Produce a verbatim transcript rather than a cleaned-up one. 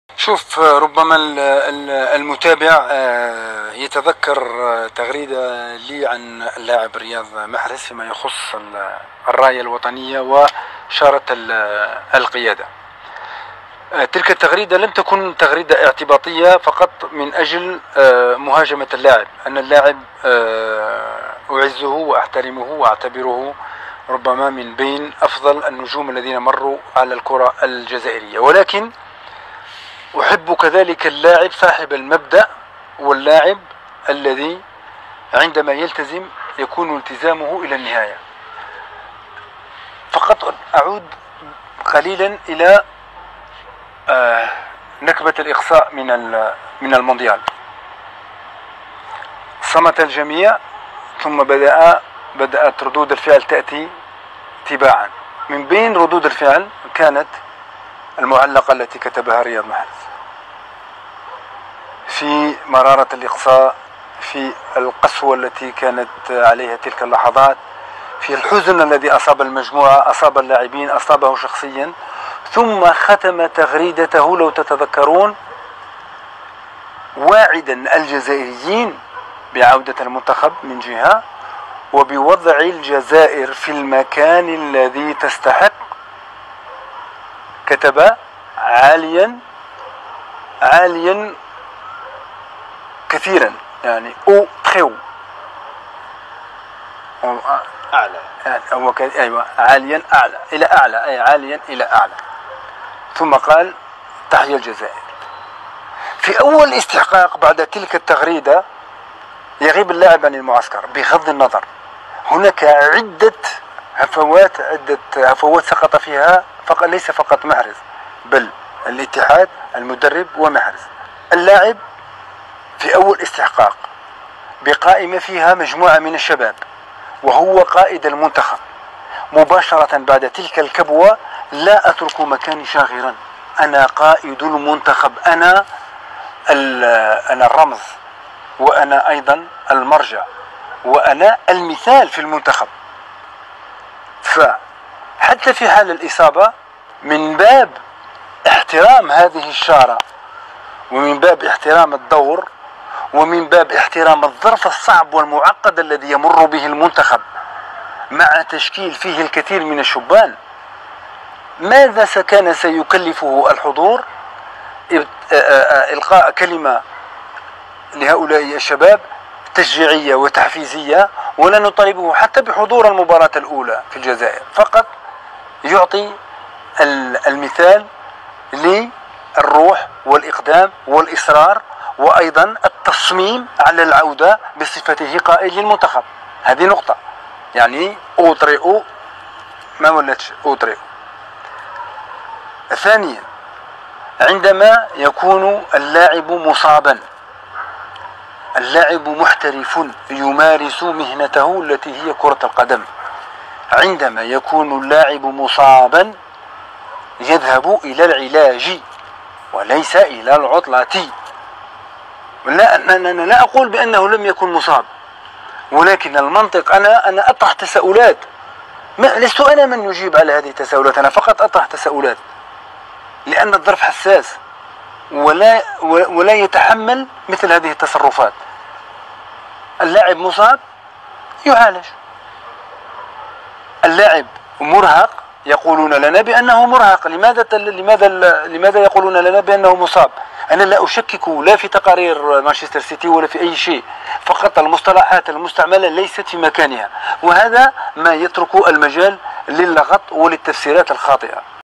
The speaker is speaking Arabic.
شوف، ربما المتابع يتذكر تغريدة لي عن اللاعب رياض محرز فيما يخص الراية الوطنية وشارة القيادة. تلك التغريدة لم تكن تغريدة اعتباطية فقط من أجل مهاجمة اللاعب. أنا اللاعب أعزه وأحترمه وأعتبره ربما من بين أفضل النجوم الذين مروا على الكرة الجزائرية، ولكن أحب كذلك اللاعب صاحب المبدأ، واللاعب الذي عندما يلتزم يكون التزامه إلى النهاية. فقط أعود قليلا إلى نكبة الإقصاء من من المونديال. صمت الجميع، ثم بدأ بدأت ردود الفعل تأتي تباعا. من بين ردود الفعل كانت المعلقة التي كتبها رياض محرز في مرارة الإقصاء، في القسوة التي كانت عليها تلك اللحظات، في الحزن الذي أصاب المجموعة، أصاب اللاعبين، أصابه شخصيا. ثم ختم تغريدته لو تتذكرون واعدا الجزائريين بعودة المنتخب من جهة، وبوضع الجزائر في المكان الذي تستحق. كتب عاليا عاليا كثيرا، يعني او تخيو اعلى، يعني هو ايوه عاليا اعلى الى اعلى، اي عاليا الى اعلى. ثم قال تحيا الجزائر. في اول استحقاق بعد تلك التغريدة يغيب اللاعب عن المعسكر بغض النظر. هناك عدة هفوات عدة هفوات سقط فيها، فقط ليس فقط محرز بل الاتحاد، المدرب ومحرز. اللاعب في أول استحقاق بقائمة فيها مجموعة من الشباب وهو قائد المنتخب، مباشرة بعد تلك الكبوة لا أترك مكاني شاغرا، أنا قائد المنتخب، أنا أنا الرمز، وأنا أيضا المرجع، وأنا المثال في المنتخب. فحتى في حال الإصابة، من باب احترام هذه الشارة، ومن باب احترام الدور، ومن باب احترام الظرف الصعب والمعقد الذي يمر به المنتخب مع تشكيل فيه الكثير من الشبان، ماذا كان سيكلفه الحضور؟ إلقاء كلمة لهؤلاء الشباب تشجيعية وتحفيزية، ولا نطالبه حتى بحضور المباراة الأولى في الجزائر، فقط يعطي المثال للروح والإقدام والإصرار، وأيضا التصميم على العودة بصفته قائد للمنتخب. هذه نقطة، يعني أوطرئ ما ولتش أوطرئ. ثانيا، عندما يكون اللاعب مصابا، اللاعب محترف يمارس مهنته التي هي كرة القدم، عندما يكون اللاعب مصابا يذهب إلى العلاج وليس إلى العطلة. لا، أنا لا أقول بأنه لم يكن مصاب، ولكن المنطق، أنا أنا أطرح تساؤلات، ما لست أنا من يجيب على هذه التساؤلات، أنا فقط أطرح تساؤلات، لأن الظرف حساس ولا ولا يتحمل مثل هذه التصرفات. اللاعب مصاب يعالج، اللاعب مرهق يقولون لنا بأنه مرهق. لماذا لماذا لماذا يقولون لنا بأنه مصاب؟ أنا لا أشكك لا في تقارير مانشستر سيتي ولا في أي شيء، فقط المصطلحات المستعملة ليست في مكانها، وهذا ما يترك المجال للغط وللتفسيرات الخاطئة.